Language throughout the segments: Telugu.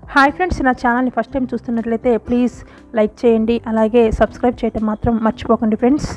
హాయ్ ఫ్రెండ్స్, నా ఛానల్ని ఫస్ట్ టైం చూస్తున్నట్లయితే ప్లీజ్ లైక్ చేయండి, అలాగే సబ్స్క్రైబ్ చేయడం మాత్రం మర్చిపోకండి ఫ్రెండ్స్.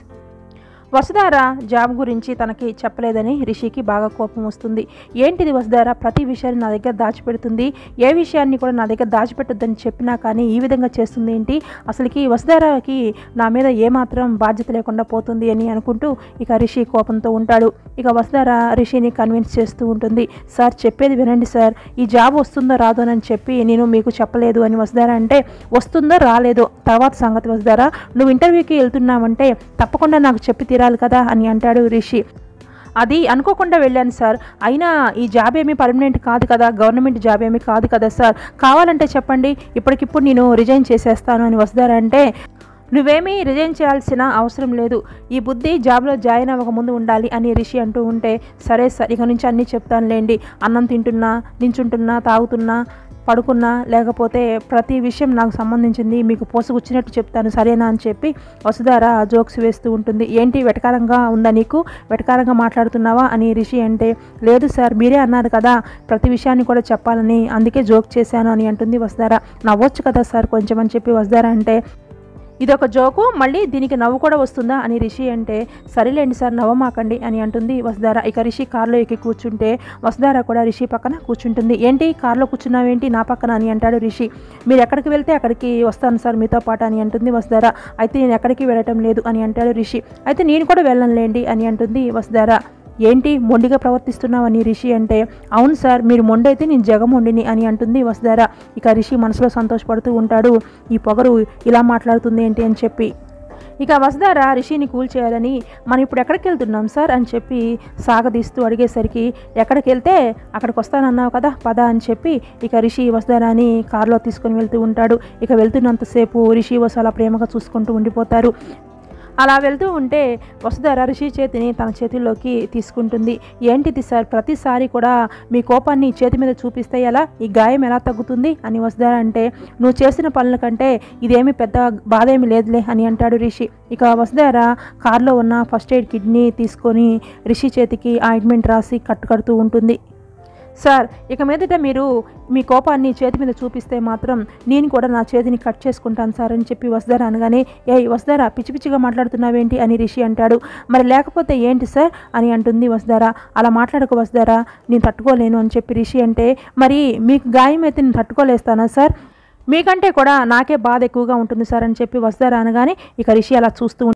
వసుధార జాబ్ గురించి తనకి చెప్పలేదని రిషికి బాగా కోపం వస్తుంది. ఏంటిది వసుధార ప్రతి విషయాన్ని నా దగ్గర దాచిపెడుతుంది, ఏ విషయాన్ని కూడా నా దగ్గర దాచిపెట్టొద్దని చెప్పినా కానీ ఈ విధంగా చేస్తుంది ఏంటి, అసలుకి వసుధారకి నా మీద ఏమాత్రం బాధ్యత లేకుండా పోతుంది అని అనుకుంటూ ఇక రిషి కోపంతో ఉంటాడు. ఇక వసుధార రిషిని కన్విన్స్ చేస్తూ ఉంటుంది. సార్ చెప్పేది వినండి సార్, ఈ జాబ్ వస్తుందో రాదోనని చెప్పి నేను మీకు చెప్పలేదు అని వసుధార అంటే, వస్తుందో రాలేదో తర్వాత సంగతి వసుధార, నువ్వు ఇంటర్వ్యూకి వెళ్తున్నావంటే తప్పకుండా నాకు చెప్పి తీరాలి కదా అని అంటాడు రిషి. అది అనుకోకుండా వెళ్ళాను సార్, అయినా ఈ జాబ్ ఏమీ పర్మనెంట్ కాదు కదా, గవర్నమెంట్ జాబ్ ఏమీ కాదు కదా సార్, కావాలంటే చెప్పండి ఇప్పటికిప్పుడు నేను రిజైన్ చేసేస్తాను అని వసుధార అంటే, నువ్వేమీ రిజైన్ చేయాల్సిన అవసరం లేదు, ఈ బుద్ధి జాబ్లో జాయిన్ అవ్వక ముందు ఉండాలి అని రిషి అంటూ ఉంటే, సరే సార్ ఇక నుంచి అన్నీ చెప్తానులేండి, అన్నం తింటున్నా, నించుంటున్నా, తాగుతున్నా, పడుకున్నా, లేకపోతే ప్రతి విషయం నాకు సంబంధించింది మీకు పోసుకొచ్చినట్టు చెప్తాను సరేనా అని చెప్పి వసుధార జోక్స్ వేస్తూ ఉంటుంది. ఏంటి వెటకారంగా ఉందా నీకు, వెటకారంగా మాట్లాడుతున్నావా అని రిషి అంటే, లేదు సార్ మీరే అన్నారు కదా ప్రతి విషయాన్ని కూడా చెప్పాలని, అందుకే జోక్ చేశాను అని అంటుంది వసుధార. నవ్వొచ్చు కదా సార్ కొంచెం అని చెప్పి వసుధార అంటే, ఇదొక జోకు, మళ్ళీ దీనికి నవ్వు కూడా వస్తుందా అని రిషి అంటే, సరేలేండి సార్ నవ్వమాకండి అని అంటుంది వసుధార. ఇక రిషి కారులో ఎక్కి కూర్చుంటే వసుధార కూడా రిషి పక్కన కూర్చుంటుంది. ఏంటి కారులో కూర్చున్నావేంటి నా పక్కన అని అంటాడు రిషి. మీరు ఎక్కడికి వెళ్తే అక్కడికి వస్తాను సార్ మీతో పాటు అని అంటుంది వసుధార. అయితే నేను ఎక్కడికి వెళ్ళటం లేదు అని అంటాడు రిషి. అయితే నేను కూడా వెళ్ళనులేండి అని అంటుంది వసుధార. ఏంటి మొండిగా ప్రవర్తిస్తున్నావని రిషి అంటే, అవును సార్ మీరు మొండైతే నేను జగమొండిని అని అంటుంది వసుధార. ఇక రిషి మనసులో సంతోషపడుతూ ఉంటాడు, ఈ పొగరు ఇలా మాట్లాడుతుంది ఏంటి అని చెప్పి. ఇక వసుధార రిషిని కూల్ చేయాలని, మనం ఇప్పుడు ఎక్కడికి వెళ్తున్నాం సార్ అని చెప్పి సాగదీస్తూ అడిగేసరికి, ఎక్కడికి వెళ్తే అక్కడికి వస్తానన్నావు కదా పద అని చెప్పి ఇక రిషి వసుధారని కారులో తీసుకొని వెళ్తూ ఉంటాడు. ఇక వెళ్తున్నంతసేపు రిషి వసు అలా ప్రేమగా చూసుకుంటూ ఉండిపోతారు. అలా వెళ్తూ ఉంటే వసుధార రిషి చేతిని తన చేతుల్లోకి తీసుకుంటుంది. ఏంటిది సార్ ప్రతిసారి కూడా మీ కోపాన్ని చేతి మీద చూపిస్తే ఎలా, ఈ గాయం ఎలా తగ్గుతుంది అని వసుధార అంటే, నువ్వు చేసిన పనుల కంటే ఇదేమీ పెద్ద బాధ ఏమీ లేదులే అని అంటాడు రిషి. ఇక వసుధార కారులో ఉన్న ఫస్ట్ ఎయిడ్ కిట్ని తీసుకొని రిషి చేతికి ఆయింట్మెంట్ రాసి కట్టుకడుతూ ఉంటుంది. సార్ ఇక మీదట మీరు మీ కోపాన్ని చేతి మీద చూపిస్తే మాత్రం నేను కూడా నా చేతిని కట్ చేసుకుంటాను సార్ అని చెప్పి వసుధార అనగానే, వసుధార పిచ్చి పిచ్చిగా మాట్లాడుతున్నావేంటి అని రిషి అంటాడు. మరి లేకపోతే ఏంటి సార్ అని అంటుంది వసుధార. అలా మాట్లాడకు వసుధార, నేను తట్టుకోలేను అని చెప్పి రిషి అంటే, మరి మీకు గాయం అయితే నేను తట్టుకోలేస్తానా సార్, మీకంటే కూడా నాకే బాధ ఎక్కువగా ఉంటుంది సార్ అని చెప్పి వసుధార అనగానే ఇక రిషి అలా చూస్తూ